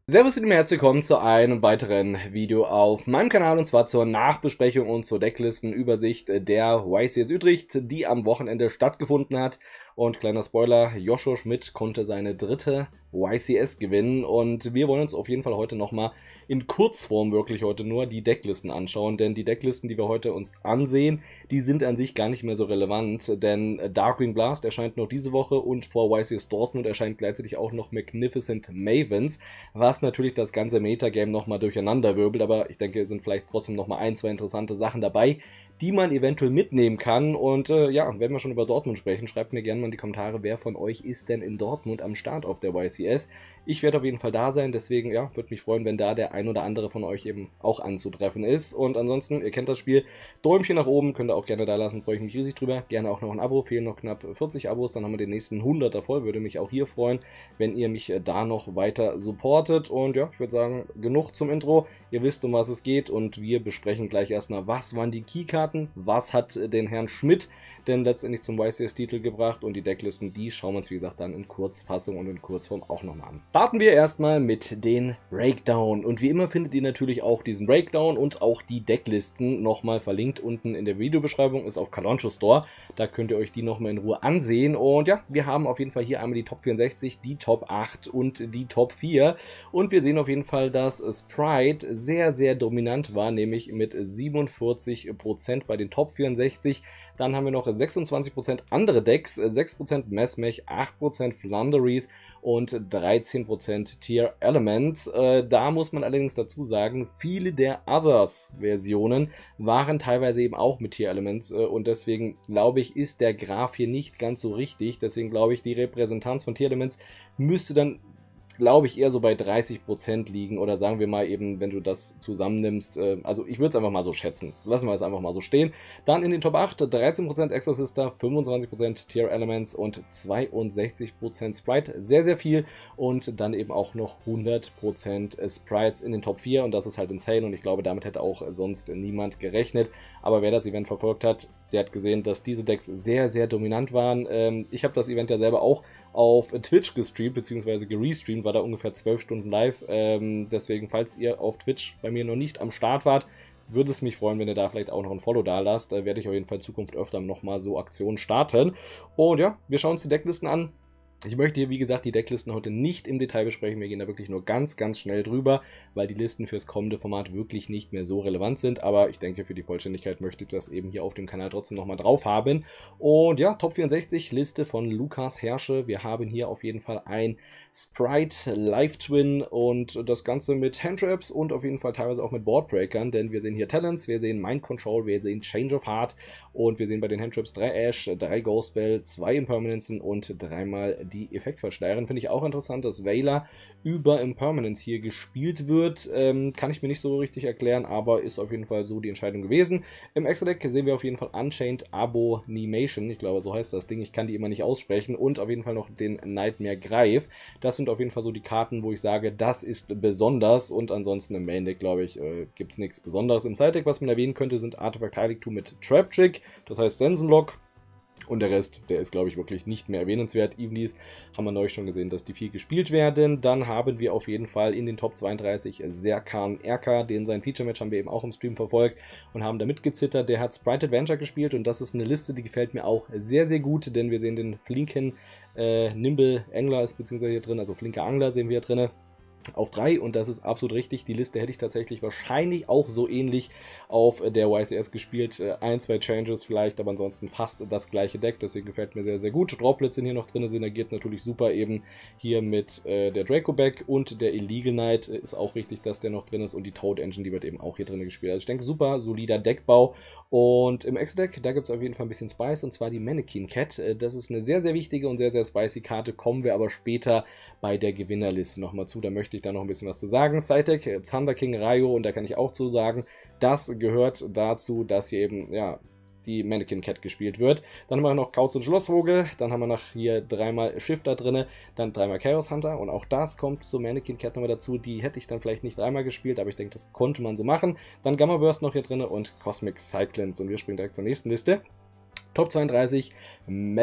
Servus und herzlich willkommen zu einem weiteren Video auf meinem Kanal, und zwar zur Nachbesprechung und zur Decklistenübersicht der YCS Utrecht, die am Wochenende stattgefunden hat. Und kleiner Spoiler, Joshua Schmidt konnte seine dritte YCS gewinnen, und wir wollen uns auf jeden Fall heute nochmal in Kurzform wirklich heute nur die Decklisten anschauen, denn die Decklisten, die wir heute uns ansehen, die sind an sich gar nicht mehr so relevant, denn Darkwing Blast erscheint noch diese Woche und vor YCS Dortmund erscheint gleichzeitig auch noch Magnificent Mavens, was natürlich das ganze Metagame nochmal durcheinander wirbelt, aber ich denke, es sind vielleicht trotzdem nochmal ein, zwei interessante Sachen dabei, die man eventuell mitnehmen kann. Und ja, wenn wir schon über Dortmund sprechen, schreibt mir gerne mal in die Kommentare, wer von euch ist denn in Dortmund am Start auf der YCS. Ich werde auf jeden Fall da sein, deswegen ja, würde mich freuen, wenn da der ein oder andere von euch eben auch anzutreffen ist. Und ansonsten, ihr kennt das Spiel, Däumchen nach oben, könnt ihr auch gerne da lassen, freue ich mich riesig drüber. Gerne auch noch ein Abo, fehlen noch knapp 40 Abos, dann haben wir den nächsten 100er voll, würde mich auch hier freuen, wenn ihr mich da noch weiter supportet. Und ja, ich würde sagen, genug zum Intro, ihr wisst, um was es geht, und wir besprechen gleich erstmal, was waren die Keykarten, was hat den Herrn Schmidt denn letztendlich zum YCS-Titel gebracht, und die Decklisten, die schauen wir uns wie gesagt dann in Kurzfassung und in Kurzform auch nochmal an. Starten wir erstmal mit den Breakdown, und wie immer findet ihr natürlich auch diesen Breakdown und auch die Decklisten nochmal verlinkt unten in der Videobeschreibung, ist auf Kalancho Store, da könnt ihr euch die nochmal in Ruhe ansehen. Und ja, wir haben auf jeden Fall hier einmal die Top 64, die Top 8 und die Top 4, und wir sehen auf jeden Fall, dass Sprite sehr, sehr dominant war, nämlich mit 47% bei den Top 64. Dann haben wir noch 26% andere Decks, 6% Messmech, 8% Flunderies und 13% Tier Elements. Da muss man allerdings dazu sagen, viele der Others-Versionen waren teilweise eben auch mit Tier Elements, und deswegen glaube ich, ist der Graph hier nicht ganz so richtig. Deswegen glaube ich, die Repräsentanz von Tier Elements müsste dann, glaube ich, eher so bei 30% liegen, oder sagen wir mal eben, wenn du das zusammennimmst, also ich würde es einfach mal so schätzen, lassen wir es einfach mal so stehen. Dann in den Top 8, 13% Exorcister, 25% Tier Elements und 62% Sprite, sehr, sehr viel, und dann eben auch noch 100% Sprites in den Top 4, und das ist halt insane, und ich glaube, damit hätte auch sonst niemand gerechnet, aber wer das Event verfolgt hat, der hat gesehen, dass diese Decks sehr, sehr dominant waren. Ich habe das Event ja selber auch auf Twitch gestreamt, beziehungsweise gerestreamt, war da ungefähr 12 Stunden live. Deswegen, falls ihr auf Twitch bei mir noch nicht am Start wart, würde es mich freuen, wenn ihr da vielleicht auch noch ein Follow da lasst. Da werde ich auf jeden Fall in Zukunft öfter nochmal so Aktionen starten. Und ja, wir schauen uns die Decklisten an. Ich möchte hier, wie gesagt, die Decklisten heute nicht im Detail besprechen. Wir gehen da wirklich nur ganz, ganz schnell drüber, weil die Listen fürs kommende Format wirklich nicht mehr so relevant sind. Aber ich denke, für die Vollständigkeit möchte ich das eben hier auf dem Kanal trotzdem nochmal drauf haben. Und ja, Top 64, Liste von Lukas Herrsche. Wir haben hier auf jeden Fall ein Sprite Live Twin und das Ganze mit Handtraps und auf jeden Fall teilweise auch mit Boardbreakern, denn wir sehen hier Talents, wir sehen Mind Control, wir sehen Change of Heart, und wir sehen bei den Handtraps 3 Ash, 3 Ghostbell, 2 Impermanenzen und dreimal die Effektversteigerung. Finde ich auch interessant, dass Veiler über Impermanence hier gespielt wird. Kann ich mir nicht so richtig erklären, aber ist auf jeden Fall so die Entscheidung gewesen. Im Extra-Deck sehen wir auf jeden Fall Unchained Abomination, ich glaube, so heißt das Ding, ich kann die immer nicht aussprechen, und auf jeden Fall noch den Nightmare Greif. Das sind auf jeden Fall so die Karten, wo ich sage, das ist besonders, und ansonsten im Main Deck, glaube ich, gibt es nichts Besonderes. Im Side Deck, was man erwähnen könnte, sind Artefakt Heiligtum mit Trap Trick, das heißt Sensenlock. Und der Rest, der ist, glaube ich, wirklich nicht mehr erwähnenswert. Evenlies haben wir neulich schon gesehen, dass die viel gespielt werden. Dann haben wir auf jeden Fall in den Top 32 Serkan Erka, den sein Feature-Match haben wir eben auch im Stream verfolgt und haben da mitgezittert. Der hat Sprite Adventure gespielt, und das ist eine Liste, die gefällt mir auch sehr, sehr gut, denn wir sehen den flinken Nimble Angler ist beziehungsweise hier drin, also flinker Angler sehen wir hier drin. Auf 3, und das ist absolut richtig. Die Liste hätte ich tatsächlich wahrscheinlich auch so ähnlich auf der YCS gespielt. Ein, zwei Changes vielleicht, aber ansonsten fast das gleiche Deck. Deswegen gefällt mir sehr, sehr gut. Droplets sind hier noch drin, synergiert natürlich super eben hier mit der Draco-Back, und der Illegal Knight ist auch richtig, dass der noch drin ist, und die Toad Engine, die wird eben auch hier drin gespielt. Also ich denke, super solider Deckbau. Und im Extra-Deck, da gibt es auf jeden Fall ein bisschen Spice, und zwar die Mannequin Cat. Das ist eine sehr, sehr wichtige und sehr, sehr spicy Karte. Kommen wir aber später bei der Gewinnerliste nochmal zu. Da möchte ich da noch ein bisschen was zu sagen. Side-Deck, Thunder King Rayo, und da kann ich auch zu sagen, das gehört dazu, dass hier eben, ja, die Mannequin Cat gespielt wird. Dann haben wir noch Kauz und Schlossvogel, dann haben wir noch hier dreimal Shifter drin, dann dreimal Chaos Hunter, und auch das kommt zur Mannequin Cat nochmal dazu. Die hätte ich dann vielleicht nicht dreimal gespielt, aber ich denke, das konnte man so machen. Dann Gamma Burst noch hier drin und Cosmic Cyclones, und wir springen direkt zur nächsten Liste. Top 32, Mess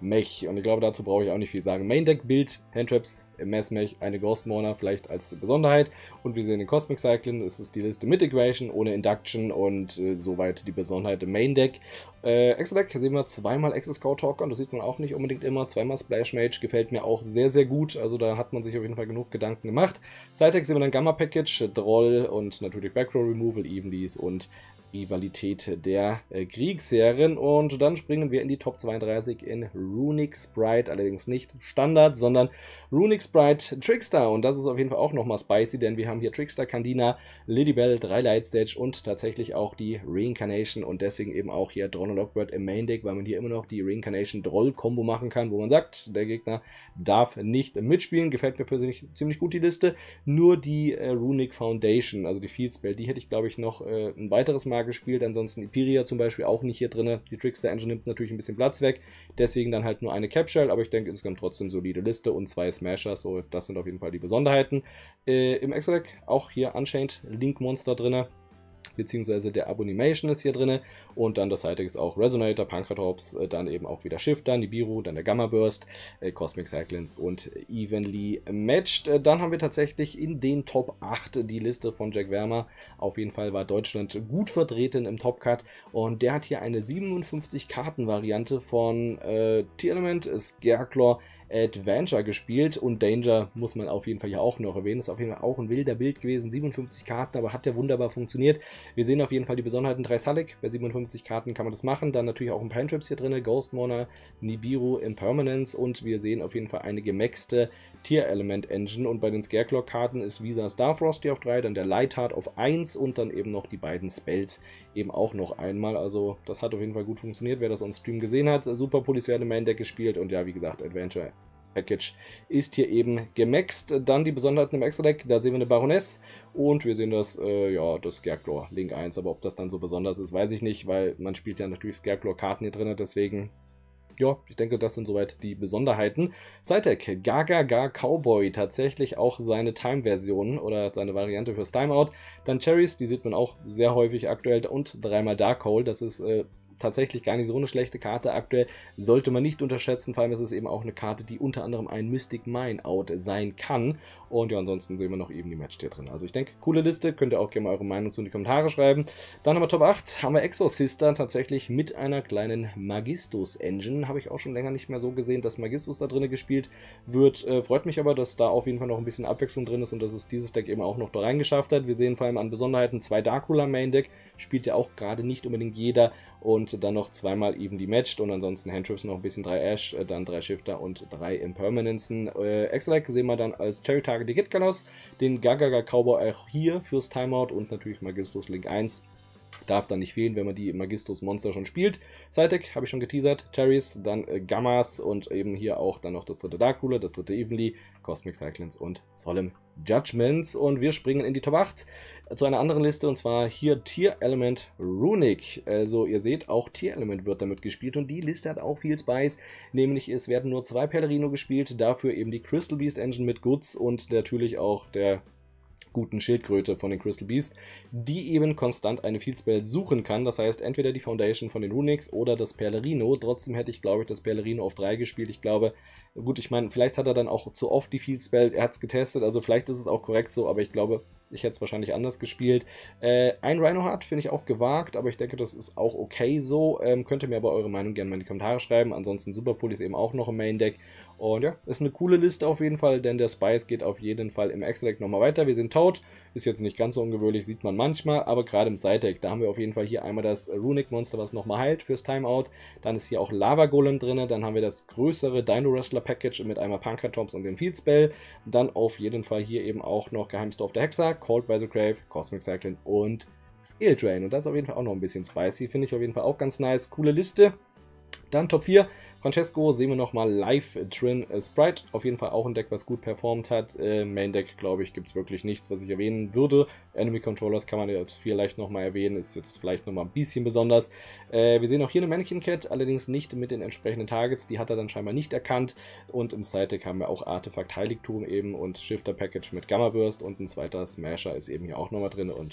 Mech. Und ich glaube, dazu brauche ich auch nicht viel sagen. Main Deck Bild, Handtraps, Mass Mech, eine Ghost Mourner vielleicht als Besonderheit. Und wir sehen den Cosmic Cyclone, es ist die Liste mit Equation, ohne Induction und soweit die Besonderheit im Main Deck. Extra Deck sehen wir zweimal Access Scout Talker, das sieht man auch nicht unbedingt immer. Zweimal Splash Mage, gefällt mir auch sehr, sehr gut. Also da hat man sich auf jeden Fall genug Gedanken gemacht. Side Deck sehen wir dann Gamma Package, Droll und natürlich Backrow Removal, Evenlies und Rivalität der Kriegsherren. Und dann springen wir in die Top 32 in Runic Sprite, allerdings nicht Standard, sondern Runic Sprite Trickster. Und das ist auf jeden Fall auch nochmal spicy, denn wir haben hier Trickster, Candina, Lidibel, 3 Lightstage und tatsächlich auch die Reincarnation und deswegen eben auch hier Droll und Lockbird im Main Deck, weil man hier immer noch die Reincarnation-Droll-Kombo machen kann, wo man sagt, der Gegner darf nicht mitspielen. Gefällt mir persönlich ziemlich gut die Liste. Nur die Runic Foundation, also die Field Spell, die hätte ich glaube ich noch ein weiteres Mal gespielt, ansonsten Ipiria zum Beispiel auch nicht hier drin. Die Trickster Engine nimmt natürlich ein bisschen Platz weg, deswegen dann halt nur eine Capshell, aber ich denke insgesamt trotzdem solide Liste und 2 Smashers, so das sind auf jeden Fall die Besonderheiten. Im Extra Deck auch hier Unchained Link Monster drin, beziehungsweise der Abomination ist hier drin und dann das Side-Deck ist auch Resonator, Pankratops, dann eben auch wieder Shifter, Nibiru, dann der Gamma Burst, Cosmic Cyclones und Evenly Matched. Dann haben wir tatsächlich in den Top 8 die Liste von Jack Wärmer. Auf jeden Fall war Deutschland gut vertreten im Top-Cut und der hat hier eine 57-Karten-Variante von Tier-Element, Scareclaw, Adventure gespielt und Danger muss man auf jeden Fall hier auch noch erwähnen. Ist auf jeden Fall auch ein wilder Bild gewesen. 57 Karten, aber hat ja wunderbar funktioniert. Wir sehen auf jeden Fall die Besonderheiten 3 Salik. Bei 57 Karten kann man das machen. Dann natürlich auch ein paar Handtraps hier drin. Ghost Mourner, Nibiru, Impermanence und wir sehen auf jeden Fall eine gemaxte Tier-Element-Engine und bei den Scareclaw-Karten ist Visa Starfrost hier auf 3, dann der Lightheart auf 1 und dann eben noch die beiden Spells eben auch noch einmal. Also das hat auf jeden Fall gut funktioniert, wer das on Stream gesehen hat. Super Police werden im Main Deck gespielt und ja, wie gesagt, Adventure Package ist hier eben gemaxt. Dann die Besonderheiten im Extra Deck, da sehen wir eine Baroness und wir sehen das, ja, das Scareclaw Link 1, aber ob das dann so besonders ist, weiß ich nicht, weil man spielt ja natürlich Scareclaw-Karten hier drin, deswegen ja, ich denke, das sind soweit die Besonderheiten. Side-Deck, Gaga Cowboy, tatsächlich auch seine Time-Version oder seine Variante fürs Timeout. Dann Cherries, die sieht man auch sehr häufig aktuell und dreimal Darkhold, das ist tatsächlich gar nicht so eine schlechte Karte aktuell, sollte man nicht unterschätzen, vor allem ist es eben auch eine Karte, die unter anderem ein Mystic Mine Out sein kann und ja, ansonsten sehen wir noch eben die Match hier drin. Also ich denke, coole Liste, könnt ihr auch gerne mal eure Meinung zu in die Kommentare schreiben. Dann haben wir Top 8, haben wir Exorcister tatsächlich mit einer kleinen Magistus Engine, habe ich auch schon länger nicht mehr so gesehen, dass Magistus da drin gespielt wird, freut mich aber, dass da auf jeden Fall noch ein bisschen Abwechslung drin ist und dass es dieses Deck eben auch noch da reingeschafft hat. Wir sehen vor allem an Besonderheiten 2 Darkula Main Deck, spielt ja auch gerade nicht unbedingt jeder und dann noch zweimal eben die Matched und ansonsten Handtrips noch ein bisschen 3 Ash, dann 3 Shifter und 3 Impermanenzen. Extra Deck sehen wir dann als Cherry Target die Kitkanos, den Gaga Cowboy auch hier fürs Timeout und natürlich Magistus Link 1. Darf dann nicht fehlen, wenn man die Magistus Monster schon spielt. Side-Deck habe ich schon geteasert, Cherries, dann Gammas und eben hier auch dann noch das dritte Darkruler, das dritte Evenly, Cosmic Cyclones und Solemn Judgments. Und wir springen in die Top 8 zu einer anderen Liste und zwar hier Tier Element Runic. Also ihr seht, auch Tier Element wird damit gespielt und die Liste hat auch viel Spice, nämlich es werden nur 2 Pellerino gespielt, dafür eben die Crystal Beast Engine mit Goods und natürlich auch der guten Schildkröte von den Crystal Beast, die eben konstant eine Field Spell suchen kann. Das heißt, entweder die Foundation von den Runics oder das Perlerino. Trotzdem hätte ich, glaube ich, das Perlerino auf 3 gespielt. Ich glaube, gut, ich meine, vielleicht hat er dann auch zu oft die Field Spell, er hat es getestet, also vielleicht ist es auch korrekt so, aber ich glaube, ich hätte es wahrscheinlich anders gespielt. Ein Rhino-Heart finde ich auch gewagt, aber ich denke, das ist auch okay so. Könnt ihr mir aber eure Meinung gerne mal in die Kommentare schreiben. Ansonsten Super Pulli ist eben auch noch im Main Deck. Und ja, ist eine coole Liste auf jeden Fall, denn der Spice geht auf jeden Fall im Extra-Deck nochmal weiter. Wir sind Toad, ist jetzt nicht ganz so ungewöhnlich, sieht man manchmal, aber gerade im Side-Deck, da haben wir auf jeden Fall hier einmal das Runic-Monster, was nochmal heilt fürs Timeout. Dann ist hier auch Lava Golem drin, dann haben wir das größere Dino Wrestler Package mit einmal Pankratops und dem Field Spell. Dann auf jeden Fall hier eben auch noch Geheimstorf der Hexer, Called by the Grave, Cosmic Cyclone und Skill Drain. Und das ist auf jeden Fall auch noch ein bisschen spicy, finde ich auf jeden Fall auch ganz nice. Coole Liste. Dann Top 4, Francesco, sehen wir nochmal Live Trin Sprite. Auf jeden Fall auch ein Deck, was gut performt hat. Main Deck, glaube ich, gibt es wirklich nichts, was ich erwähnen würde. Enemy Controllers kann man jetzt vielleicht nochmal erwähnen, ist jetzt vielleicht nochmal ein bisschen besonders. Wir sehen auch hier eine Mannequin Cat, allerdings nicht mit den entsprechenden Targets. Die hat er dann scheinbar nicht erkannt. Und im Side Deck haben wir auch Artefakt Heiligtum eben und Shifter Package mit Gamma Burst und ein zweiter Smasher ist eben hier auch nochmal drin. Und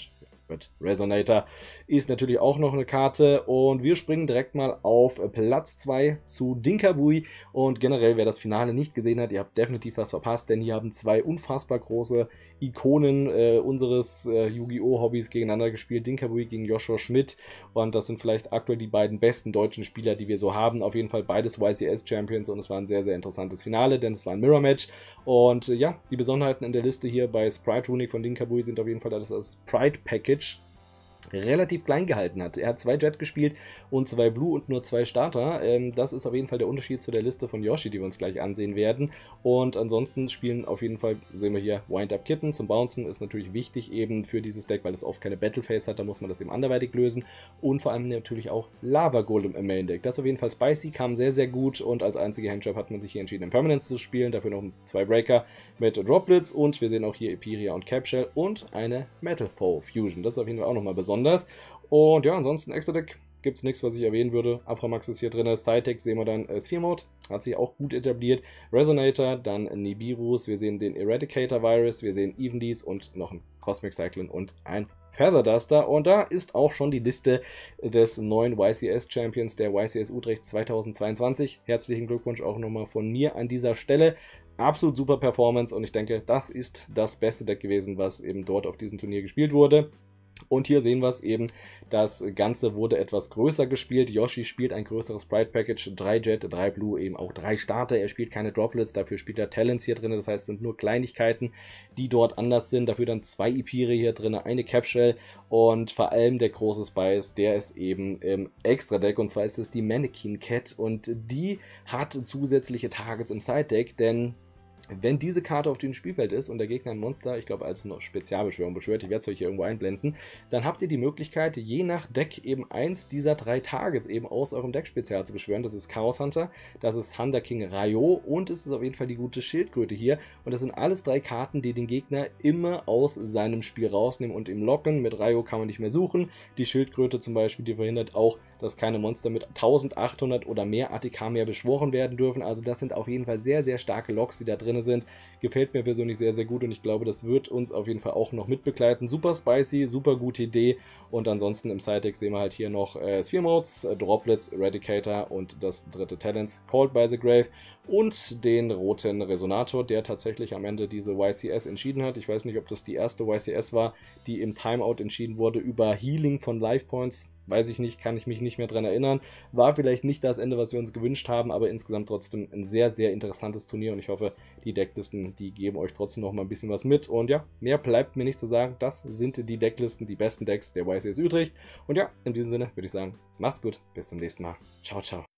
Red Resonator ist natürlich auch noch eine Karte und wir springen direkt mal auf Platz 2 zu Dinkabui und generell, wer das Finale nicht gesehen hat, ihr habt definitiv was verpasst, denn hier haben zwei unfassbar große Ikonen unseres Yu-Gi-Oh! Hobbys gegeneinander gespielt, Dinkabui gegen Joshua Schmidt und das sind vielleicht aktuell die beiden besten deutschen Spieler, die wir so haben, auf jeden Fall beides YCS-Champions und es war ein sehr, sehr interessantes Finale, denn es war ein Mirror-Match und ja, die Besonderheiten in der Liste hier bei Sprite Runic von Dinkabui sind auf jeden Fall, dass das Sprite Package relativ klein gehalten hat. Er hat 2 Jet gespielt und 2 Blue und nur 2 Starter. Das ist auf jeden Fall der Unterschied zu der Liste von Yoshi, die wir uns gleich ansehen werden. Und ansonsten spielen auf jeden Fall, sehen wir hier, Wind-Up Kitten zum Bouncen ist natürlich wichtig eben für dieses Deck, weil es oft keine Battleface hat, da muss man das eben anderweitig lösen. Und vor allem natürlich auch Lava Golem im Main Deck. Das ist auf jeden Fall spicy, kam sehr, sehr gut und als einzige Handjob hat man sich hier entschieden, Impermanence zu spielen. Dafür noch 2 Breaker mit Droplets und wir sehen auch hier Epiria und Capshell und eine Metal Foe Fusion. Das ist auf jeden Fall auch nochmal besonders. Und ja, ansonsten extra Deck gibt es nichts, was ich erwähnen würde. Aframax ist hier drin, Side-Deck sehen wir dann Sphere Mode, hat sich auch gut etabliert. Resonator, dann Nibirus, wir sehen den Eradicator Virus, wir sehen Evendies und noch ein Cosmic Cyclone und ein Feather Duster. Und da ist auch schon die Liste des neuen YCS-Champions der YCS Utrecht 2022. Herzlichen Glückwunsch auch nochmal von mir an dieser Stelle. Absolut super Performance und ich denke, das ist das beste Deck gewesen, was eben dort auf diesem Turnier gespielt wurde. Und hier sehen wir es eben, das Ganze wurde etwas größer gespielt. Yoshi spielt ein größeres Sprite Package, 3 Jet, 3 Blue, eben auch 3 Starter. Er spielt keine Droplets, dafür spielt er Talents hier drin. Das heißt, es sind nur Kleinigkeiten, die dort anders sind. Dafür dann 2 Ipiri hier drin, eine Capshell und vor allem der große Spice, der ist eben im Extra-Deck. Und zwar ist es die Mannequin Cat und die hat zusätzliche Targets im Side-Deck, denn wenn diese Karte auf dem Spielfeld ist und der Gegner ein Monster, ich glaube als noch Spezialbeschwörung beschwört, ich werde es euch hier irgendwo einblenden, dann habt ihr die Möglichkeit, je nach Deck eben eins dieser 3 Targets eben aus eurem Deck spezial zu beschwören. Das ist Chaos Hunter, das ist Thunder King Rayo und es ist auf jeden Fall die gute Schildkröte hier. Und das sind alles 3 Karten, die den Gegner immer aus seinem Spiel rausnehmen und ihm locken. Mit Rayo kann man nicht mehr suchen. Die Schildkröte zum Beispiel, die verhindert auch, dass keine Monster mit 1800 oder mehr ATK mehr beschworen werden dürfen. Also das sind auf jeden Fall sehr, sehr starke Locks, die da drin sind. Gefällt mir persönlich sehr, sehr gut und ich glaube, das wird uns auf jeden Fall auch noch mitbegleiten. Super spicy, super gute Idee und ansonsten im Side-Deck sehen wir halt hier noch Sphere Modes, Droplets, Eradicator und das dritte Talents, Called by the Grave und den roten Resonator, der tatsächlich am Ende diese YCS entschieden hat. Ich weiß nicht, ob das die erste YCS war, die im Timeout entschieden wurde über Healing von Life Points. Weiß ich nicht, kann ich mich nicht mehr dran erinnern. War vielleicht nicht das Ende, was wir uns gewünscht haben, aber insgesamt trotzdem ein sehr, sehr interessantes Turnier und ich hoffe, die Decklisten, die geben euch trotzdem noch mal ein bisschen was mit. Und ja, mehr bleibt mir nicht zu sagen. Das sind die Decklisten, die besten Decks der YCS Utrecht. Und ja, in diesem Sinne würde ich sagen, macht's gut, bis zum nächsten Mal. Ciao, ciao.